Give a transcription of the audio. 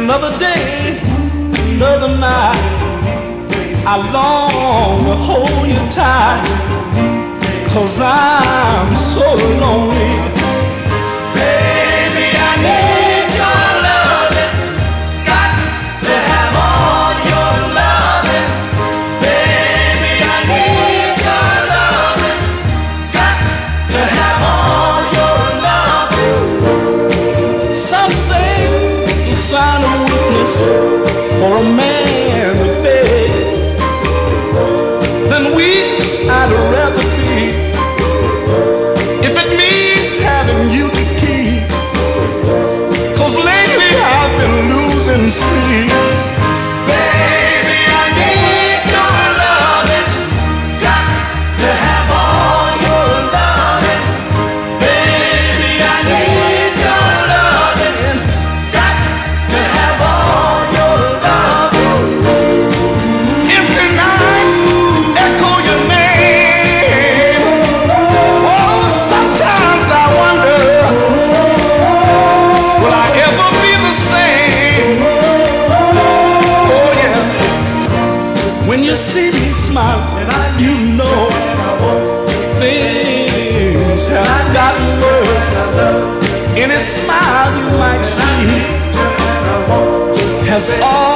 Another day, another night, I long to hold you tight, 'cause I'm so lonely. Baby, I need your loving, got to have all your loving. Baby, I need your loving, got to have all your loving. Some say it's a sign of weakness for a man to beg. Then weak I'd rather be, if it means having you to keep. 'Cause lately I've been losing sleep. Baby, I need your loving, got to have all your loving. Baby, I need your loving, got to have all your loving. Empty nights echo your name. Oh, sometimes I wonder, will I ever be the same? Oh yeah, when you see me smile, you know things have gotten worse. Any smile you might see has all